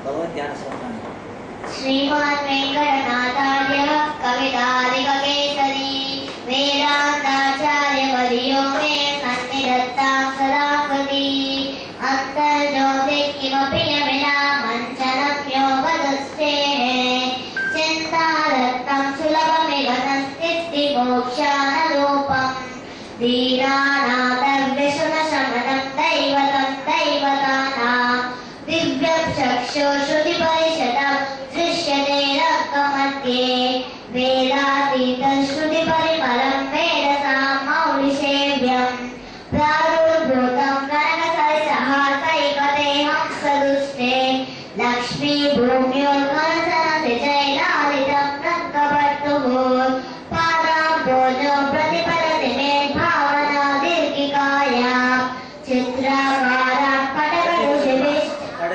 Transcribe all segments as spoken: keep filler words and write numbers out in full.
श्रीमान वेंकटनाथार्य कवितादिककेसरी वेदांताचार्य वर्यो मे सन्निधत्तां सदा कृति अन्तर्ज्योति किमपि यमिना मञ्चनं योगदस्तेः चिन्तारत्नं सुलभमिव संस्थितिमोक्षानरूपं दीनानाथव्यसनशमनं दैवतं दैवतानां दिव्यं चक्षुश्रुतिपरिषदं दृश्यते रक्तमध्ये वेदातीतं श्रुतिपरिमलं वेदसां मौलिसेव्यं प्रादुर्भूतं कनकसरिसहासैकदेहं सदुष्टे लक्ष्मीभूम्योर्घनसनसिजैलालितं रङ्गभट्टुः पादाम्बोजो प्रतिपदति मे भावना दीर्घिकाया चित्राकारा पटकरुषिभिः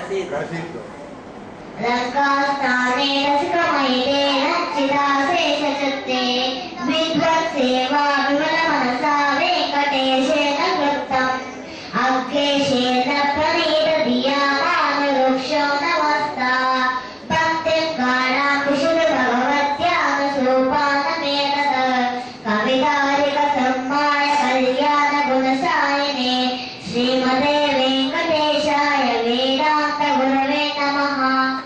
लङ्कास्थाने रसिकमयिते नच्चिदाशेषचित्ते विद्वत्सेवा विमलमनसा वेङ्कटेशेन कृतम् अग्रेशेन प्रणीतधिया मानरुक्षो नमस्ता भक्तिं गाढां विशुद्धभगवत्यानुसूपानमेतत् कवितारिकसम्माय कल्याणगुणशालिने श्रीमते वेङ्कटेशाय वेदान्तगुरवे नमः।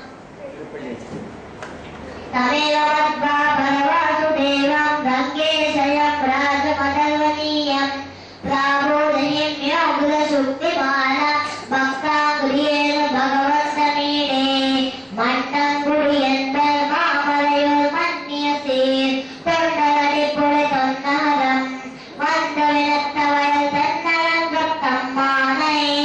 तमेव मत्वा परवासुदेवं गङ्गेशयं राजमदर्वनीयं प्राबोधयन्योगुलशुक्तिमान भक्ताङ्ग्रियेण भगवन्तमीडे मण्डं गुडियन्दर मामलयोर्मन्यसे तोण्डगडिपुळितोन्नहरं मन्दविनत्तवयसन्नरं भक्तं मानये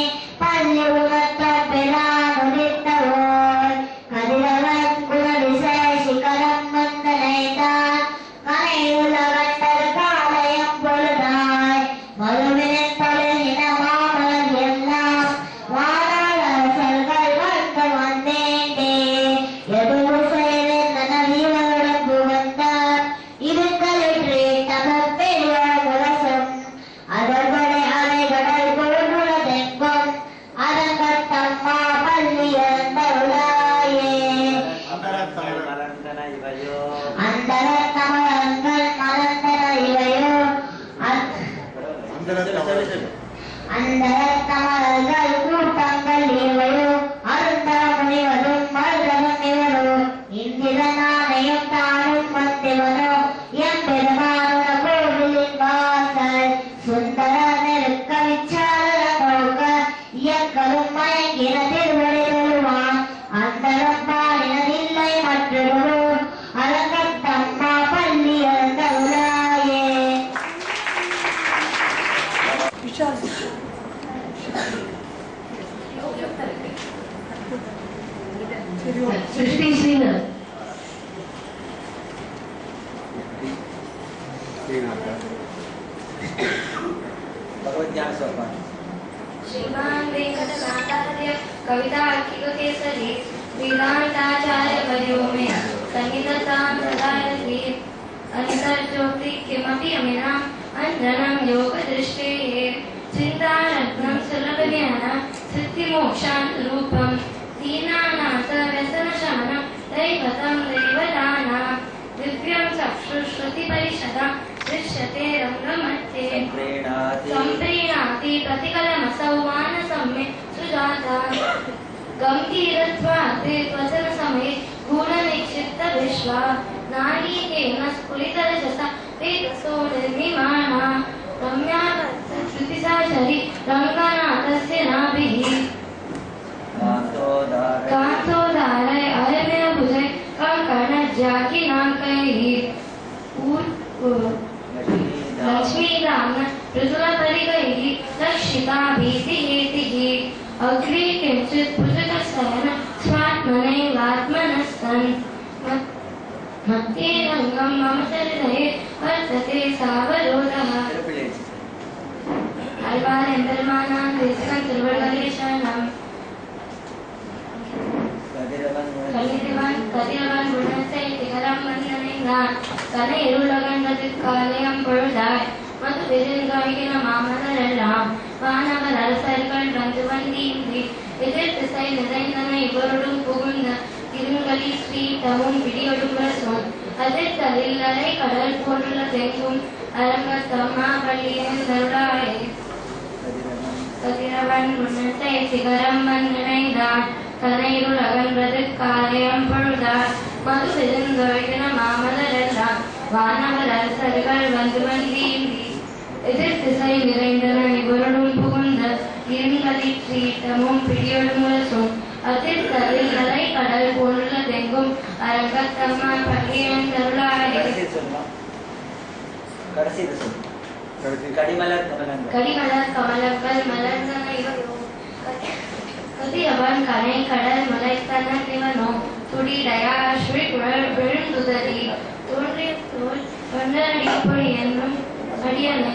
पल्युगुणत्वपिरानुदित्तवोर् कदिरवन् गुणविशेषिकरं वन्दनयितान् कनयुलगट्टरकालयं பொழுதாய் மறுவினின் தொழிலின மாமலர் எல்லாம் வாராளர்கள் வந்து வந்தேண்டே எதுவும் செய்தன வீரருடன் புகுந்தார் இருந்தலின்றே தமர் பெரிய முரசும் அதர்படை அலைகடல் பொழுதுளதெங்கும் அதங்கத்தம்மா பள்ளி எழுந்தருளாயே அந்தரத்தமிழங்கள் மலர்ந்தன இவையோ அந்தரத்தமர்கள் கூட்டங்கள் இவையோ அருந்த முனிவரும் மருதனும் இவரோ இந்திரனானையும் தானும் வந்திவனோ எம் பெருமானுட கோவிலின் வாசல் சுந்தர நெருக்க விச்சார நோக்க இயக்கலும் மயங்கின திருவடி தொழுவான் அந்தரம் பாடினதில்லை மற்றொரு அரங்கத்தம்மா பள்ளி எழுந்தருளாயே. सृष्टि श्रीनर भगवत ज्ञान सोपान श्रीमान वेंकटनाथार्य कवितार्किककेसरी वेदांताचार्य वर्यो मे सन्निधत्तां सदा कृति अन्तर्ज्योति किमपि यमिनां अञ्जनं योगदृष्टेः चिन्तारत्नं सुलभज्ञानं सिद्धिमोक्षान्तरूपं दीनानाथ व्यसनशमनं दैवतं दैवतानां दिव्यं चक्षुश्रुतिपरिषदं दृश्यते रङ्गमध्ये सम्प्रीणाति प्रतिकलमसौ मानसम्मे सुजाता गम्भीरत्वात् वचनसमये गूढनिक्षिप्तविश्वा नारीकेन स्फुलितरजसा वेदसो निर्मिमाणा रम्या श्रुतिसाचरी रङ्गनाथस्य नाभिः कान्तोदारय अरण्यभुजै कङ्कणज्जाकिनाङ्कैः लक्ष्मीदान पृथुलपरिगैः लक्षिताभीतिहेतिः अग्रे किञ्चित् भुजगशयन स्वात्मनैवात्मनस्तन् मध्ये रङ्गं मम हृदये वर्तते सावरोधः अल्पान् பெருமானான் தேசகன் திருவள்ளுவரே சரணம். கலிதிவன் கதிரவன் குணத்தை திகரம் வந்தனைந்தான் கலை இருளகண்டதிற் காலையம் பொழுதாய் மது விருந்தாகின மாமலரெல்லாம் வானவர் அரசர்கள் வந்து வந்தீன்றி எதிர் திசை நிறைந்தன இவருடன் புகுந்த இருங்கலி ஸ்ரீ தமும் பிடியொடும் ரசம் அதிர்த்தலில் அலை கடல் போன்ற தெங்கும் அரங்கத்தம்மா பள்ளியின் தருளாயே கதிரவன் முன்னத்தை சிகரம் நினைந்தான் தனையுள் அகன்றது காரியம் பொழுதார் மது விருந்தொழின மாமலரெல்லாம் வானவர் அரசர்கள் வந்து வந்தீந்தி எதிர் திசை நிறைந்தன இவருடன் புகுந்த இருங்கலி ஸ்ரீட்டமும் பிடியொடும் முரசும் அதிர்த்தலில் அலை கடல் போன்ற தெங்கும் அரங்கத்தம்மா பள்ளியின் தருளாயே கடிமலர் கமலங்கள் கடிமலர் கமலங்கள் மலர்ந்தன இவரோ கதிரவன் கனை கடல் மலைத்தன இவனோ துடிடையா ஸ்ரீ குழல் விழுந்துதறி தோன்றிய தோல் தொண்டரடி பொழி என்னும் அடியனை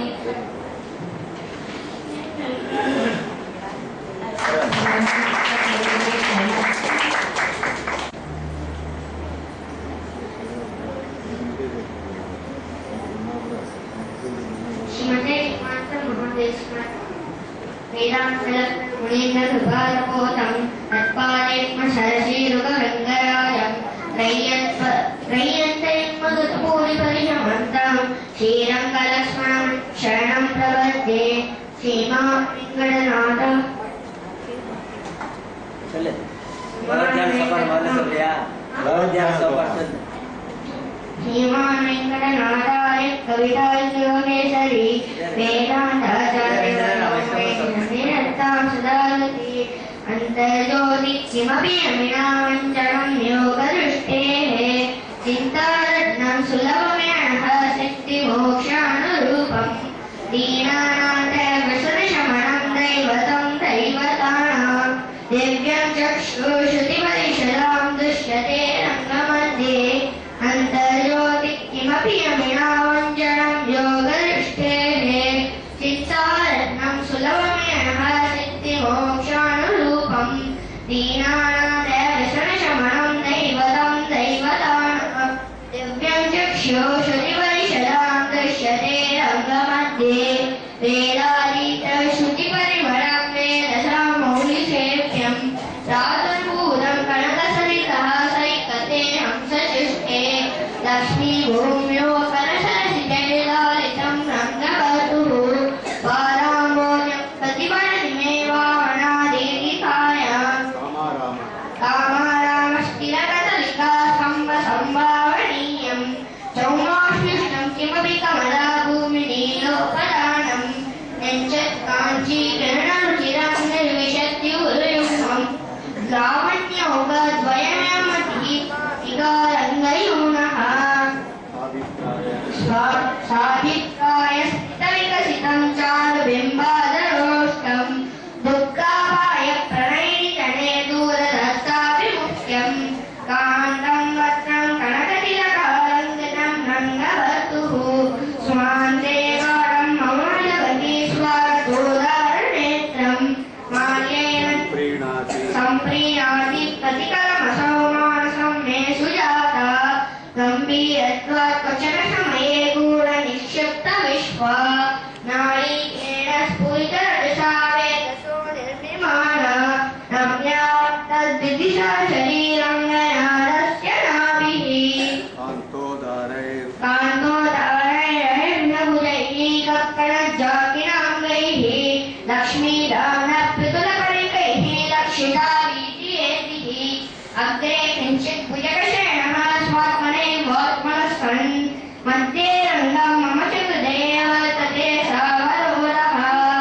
श्रीमते मात्र मुहुर्देश्वर वेदांतल मुनीन्द्र कृपालपोतं तत्पादेत्म सरसीरुगरङ्गराजं त्रय्यत्व त्रय्यन्तैर्मधुपूरि परिशमन्तं श्रीरङ्गलक्ष्मणं शरणं प्रपद्ये सीमा वेङ्कटनाथ சொல்லு மலர்த்தியான சபார் முதல்ல சொல்றியா மலர்த்தியான சபார் சொல்லு श्रीमान वेंकटनाथार्य कविताय योगेश्वरी वेदांताचार्य सदागति अंतर्ज्योति किमपि अमिनावञ्चनं योगदृष्टेः चिन्तारत्नं सुलभमेणः सिद्धिमोक्षानुरूपं दीनानाथ व्यसनशमनं दैवतं दैवतानां दिव्यं चक्षुश्रुतिपरिषदां दृश्यते रङ्गमध्ये अंतर्ज्योति किमपि अमिनावञ्चनं योगदृष्टेः चित्तारत्नं सुलभमेणः सिद्धिमोक्षानुरूपं दीनानां व्यसनशमनं दैवतं दैवतानां दिव्यं चक्षुश्रुतिपरिषदां दृश्यते रङ्गमध्ये वेदातीतश्रुतिपरिमलं वेदसामौलिसेव्यं रातूतं कनकसरितः सैकते हंसचुष्टे लक्ष्मी भूम्यो करसरसिजलिलालितं रङ्गवधूः पादाम्बोजं प्रतिपणिमे वामनादेविकायां कामारामस्तिलकतलिका सम्भावनीयं चौमाश्लिष्टं किमपि कमला भूमिनीलोकदानं यञ्चत् काञ्चीकिरणरुचिरं निर्विशत्युरुयुग्मं लावण्यौगद्वयमतिः विकारङ्गयूनः साधिकाय स्थितविकसितं चारुबिम्बादरोष्टं दुःखापाय प्रणयितने दूरदत्ताभिमुख्यं कान्तं वक्त्रं कनकतिलकालङ्कृतं रङ्गवतुः स्वान्ते गाढं मौनजगति स्वागतोदारनेत्रं माल्येन सम्प्रीणाति प्रतिकलमसौ मानसं मे सुजाता गम्भीरत्वात् क्वचन समये गूढनिक्षिप्तविश्वा नारीकेण स्फुरितरजसा वेदसो निर्मिमाना रम्या तद्विदिशा शरीरङ्गनादस्य नाभिः कान्तोदारैर्हिम्नभुजैः कक्कणज्जाकिनाङ्गैः लक्ष्मीदानपितुलकणिकैः लक्षिता वीतियेतिः अग्रे किञ्चित् भुजगशयनः स्वात्मने वात्मनस्कन् मध्ये रङ्गं मम च हृदये वर्तते सावरोधः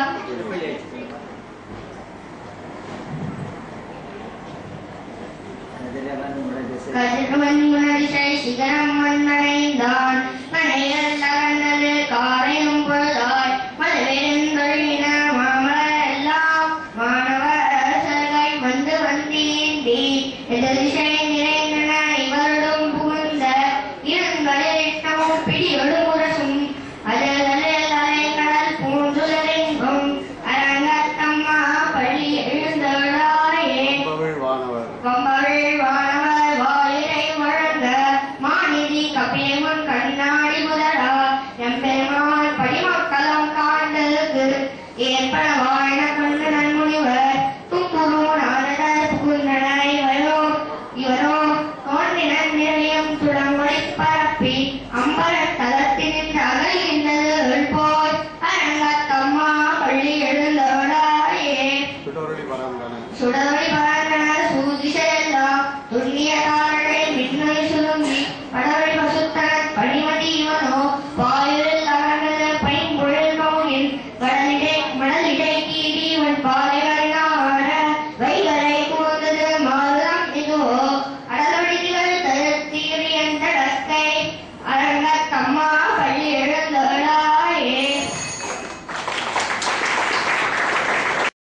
கதிர்வன்முனதிசை சிகரம் மன்னனைந்தான் மனையல்லகன்னது காரையும் பொழுதாய் மதுவிருந்தொழின மாமலரெல்லாம் மாணவர் அரசர்கள் வந்து வந்தீந்தி எதிர்திசை நிறைந்தன இவருடன் புகுந்த இருங்களிட்டமும் பிடியொடு முரசும் அதில் அலை கடல் பூந்துலரெங்கும் அரங்கத்தம்மா பள்ளி எழுந்தவளாயே கொம்பவிழ் வானவர் வாயிலை வழங்க மாநிதி கபியமுன் கண்ணாடி முதலா எம்பெருமாள் படிமக்களம் காண்டலுக்கு ஏற்பட வாழ கண்டு நன்முனிவர் தும்புருனார் சுடரொளி